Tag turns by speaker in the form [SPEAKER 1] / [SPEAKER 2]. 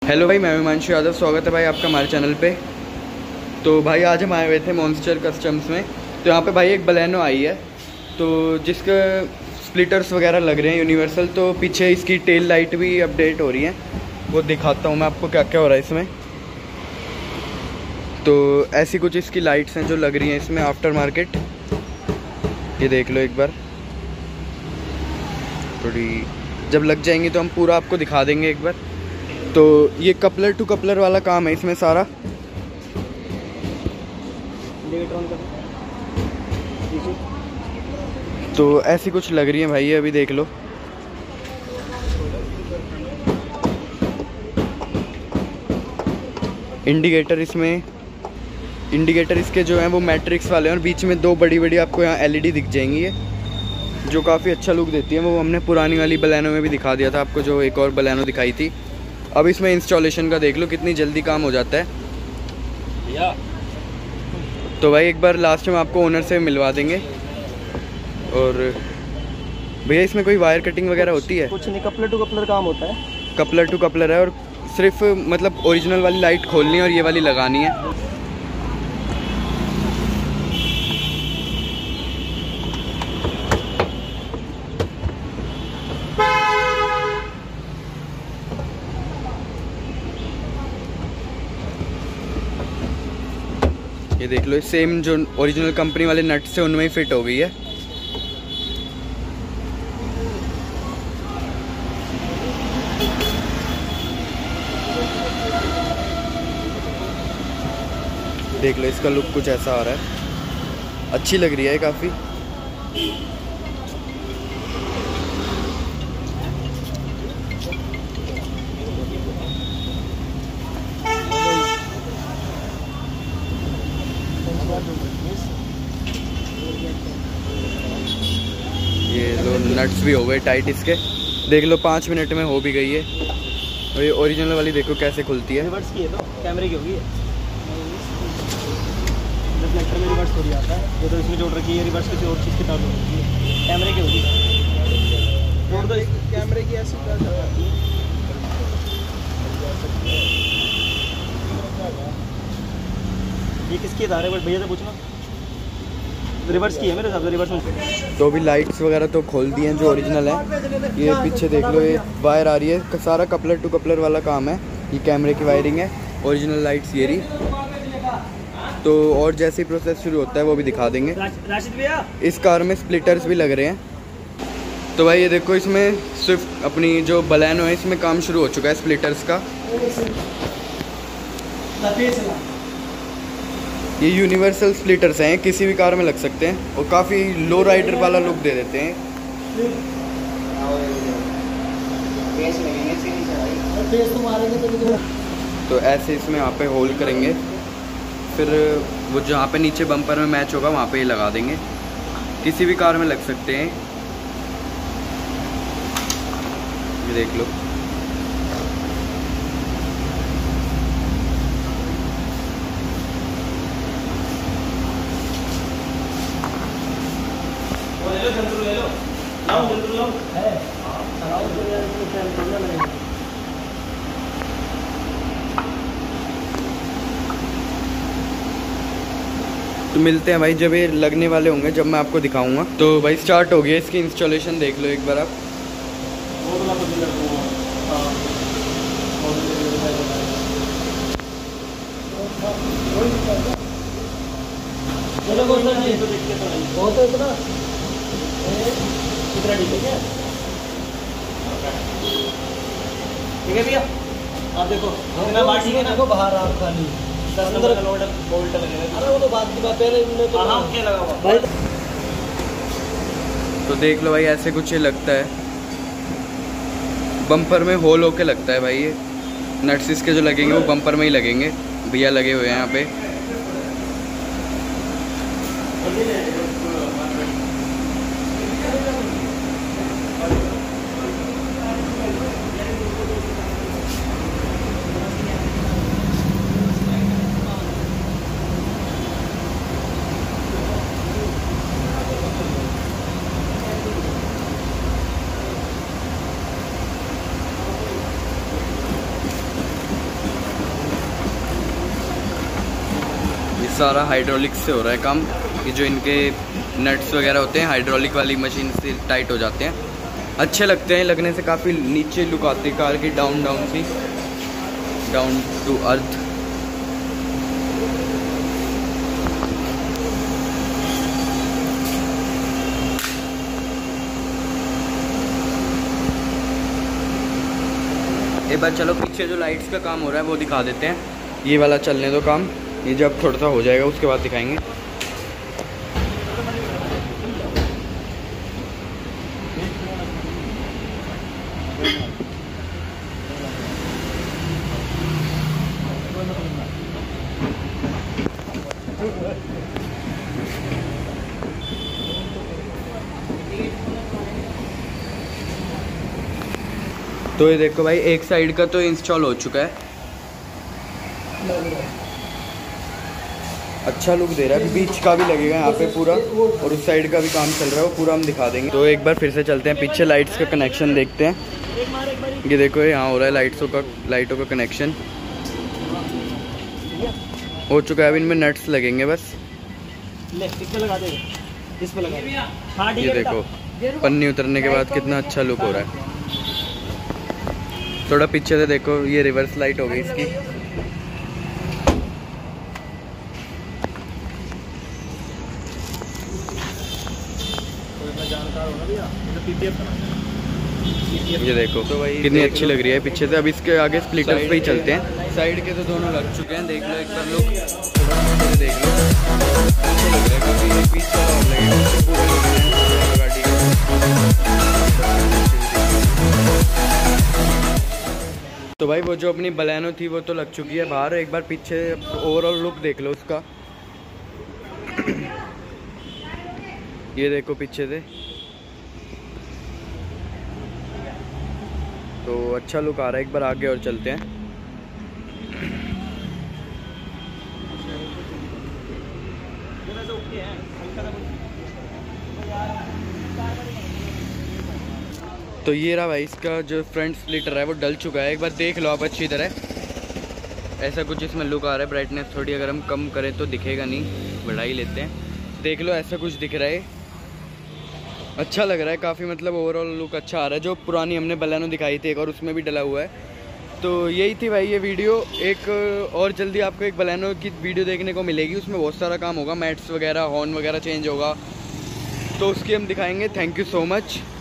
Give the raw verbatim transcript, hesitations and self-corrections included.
[SPEAKER 1] Hello भाई, मैं हिमांशु यादव। स्वागत है भाई आपका हमारे चैनल पे। तो भाई आज हम आए हुए थे मॉन्स्टर कस्टम्स में। तो यहाँ पे भाई एक बलेनो आई है, तो जिसके स्प्लिटर्स वगैरह लग रहे हैं यूनिवर्सल। तो पीछे इसकी टेल लाइट भी अपडेट हो रही है, वो दिखाता हूँ मैं आपको क्या क्या हो रहा है इसमें। तो ऐसी कुछ इसकी लाइट्स हैं जो लग रही हैं इसमें आफ्टर मार्केट। ये देख लो एक बार, थोड़ी जब लग जाएंगी तो हम पूरा आपको दिखा देंगे एक बार। तो ये कपलर टू कपलर वाला काम है इसमें सारा। तो ऐसी कुछ लग रही है भाई, अभी देख लो। इंडिकेटर इसमें इंडिकेटर इसके जो हैं वो मैट्रिक्स वाले हैं, और बीच में दो बड़ी बड़ी आपको यहाँ एलईडी दिख जाएंगी ये, जो काफ़ी अच्छा लुक देती है। वो हमने पुरानी वाली बलेनो में भी दिखा दिया था आपको, जो एक और बलेनो दिखाई थी। अब इसमें इंस्टॉलेशन का देख लो कितनी जल्दी काम हो जाता है। तो भाई एक बार लास्ट में आपको ओनर से मिलवा देंगे। और भैया इसमें कोई वायर कटिंग वगैरह होती है?
[SPEAKER 2] कुछ नहीं, कपलर टू कपलर काम होता है।
[SPEAKER 1] कपलर टू कपलर है, और सिर्फ मतलब ओरिजिनल वाली लाइट खोलनी है और ये वाली लगानी है। ये देख लो, सेम जो ओरिजिनल कंपनी वाले नट्स से उनमें ही फिट हो गई है। देख लो, इसका लुक कुछ ऐसा आ रहा है, अच्छी लग रही है काफ़ी। ये लो, नट्स भी हो गए टाइट इसके। देख लो पाँच मिनट में हो भी गई है। और ये ओरिजिनल वाली देखो कैसे खुलती है।
[SPEAKER 2] रिवर्स की है तो कैमरे की होगी, रिफ्लेक्टर में रिवर्स थोड़ी आता है। ये तो इसमें जोड़ रखी है, रिवर्स किसी और चीज़ के साथ जोड़ रखी है, कैमरे की होगी। जोड़ दो कैमरे की, ऐसी क्या करती है। ये किसकी तार है? बट भैया से पूछना, रिवर्स की है मेरे हिसाब से, रिवर्स में।
[SPEAKER 1] तो अभी लाइट्स वगैरह तो खोल दी हैं जो ओरिजिनल है। ये पीछे देख लो, ये वायर आ रही है, सारा कपलर टू कपलर वाला काम है। ये कैमरे की वायरिंग है, ओरिजिनल लाइट्स ये रही। तो और जैसे ही प्रोसेस शुरू होता है वो भी दिखा देंगे।
[SPEAKER 2] राशिद भैया, इस
[SPEAKER 1] कार में स्प्लिटर्स भी लग रहे हैं। तो भाई ये देखो, इसमें स्विफ्ट अपनी जो बलेनो है इसमें काम शुरू हो चुका है स्प्लिटर्स का। ये यूनिवर्सल स्प्लिटर्स हैं, किसी भी कार में लग सकते हैं, और काफ़ी लो राइडर वाला लुक दे देते हैं। तो ऐसे इसमें यहाँ पे होल करेंगे, फिर वो जहाँ पे नीचे बम्पर में मैच होगा वहाँ पे ही लगा देंगे। किसी भी कार में लग सकते हैं। ये देख लो,
[SPEAKER 2] ले लो, लाओ जल्दी लाओ है, चलाओ तो यार, इसमें टाइम थोड़ा लगेगा।
[SPEAKER 1] तो मिलते हैं भाई जब ये लगने वाले होंगे, जब मैं आपको दिखाऊंगा। तो भाई स्टार्ट हो गया इसकी इंस्टॉलेशन, देख लो एक बार आप।
[SPEAKER 2] ठीक है भैया, आप देखो इतना बात ठीक है ना, बाहर आप खाली अंदर का लोड बोल्ट लगेगा। अरे वो तो बात की बात, पहले इनने तो हां क्या लगा हुआ भाई।
[SPEAKER 1] तो देख लो भाई, ऐसे कुछ ये लगता है, बम्पर में होल होके लगता है भाई। ये नट्स इसके जो लगेंगे वो बम्पर में ही लगेंगे। भैया लगे हुए हैं यहाँ पे। सारा हाइड्रोलिक से हो रहा है काम। ये जो इनके नट्स वगैरह होते हैं हाइड्रोलिक वाली मशीन से टाइट हो जाते हैं, अच्छे लगते हैं। लगने से काफ़ी नीचे लुक आती है कार की, डाउन डाउन सी, डाउन टू अर्थ। एक बार चलो पीछे जो लाइट्स का काम हो रहा है वो दिखा देते हैं। ये वाला चलने दो काम, ये जब थोड़ा सा हो जाएगा उसके बाद दिखाएंगे। तो ये देखो भाई, एक साइड का तो इंस्टॉल हो चुका है, अच्छा लुक दे रहा है। बीच का भी लगेगा यहाँ पे पूरा, और उस साइड का भी काम चल रहा है, वो पूरा हम दिखा देंगे। तो एक बार फिर से चलते हैं पीछे, लाइट्स का कनेक्शन देखते हैं। ये देखो यहाँ हो रहा है लाइट्सों का लाइटों का कनेक्शन हो चुका है। अब इनमें नट्स लगेंगे बस। ये देखो पन्नी उतरने के बाद कितना अच्छा लुक हो रहा है। थोड़ा पीछे से देखो, ये रिवर्स लाइट हो गई इसकी। ये देखो तो भाई कितनी अच्छी लग रही है पीछे से। अब इसके आगे स्प्लिटर्स पे ही चलते हैं। साइड के तो दोनों लग चुके हैं, देख लो एक बार लुक, थोड़ा देख लो, अच्छा लग रहा है काफी। पीछे और लगेगा पूरा गाड़ी का। तो भाई वो जो अपनी बलेनो थी वो तो लग चुकी है बाहर। एक बार पीछे ओवरऑल लुक देख लो उसका। ये देखो पीछे से, तो अच्छा लुक आ रहा है। एक बार आगे और चलते हैं। तो ये रहा भाई, इसका जो फ्रंट स्प्लिटर है वो डल चुका है। एक बार देख लो आप अच्छी तरह, ऐसा कुछ इसमें लुक आ रहा है। ब्राइटनेस थोड़ी अगर हम कम करें तो दिखेगा नहीं, बढ़ा ही लेते हैं। देख लो ऐसा कुछ दिख रहा है, अच्छा लग रहा है काफ़ी। मतलब ओवरऑल लुक अच्छा आ रहा है। जो पुरानी हमने बलेनो दिखाई थी एक और, उसमें भी डला हुआ है। तो यही थी भाई ये वीडियो। एक और जल्दी आपको एक बलेनो की वीडियो देखने को मिलेगी, उसमें बहुत सारा काम होगा, मैट्स वगैरह, हॉर्न वगैरह चेंज होगा, तो उसकी हम दिखाएंगे। Thank you so much.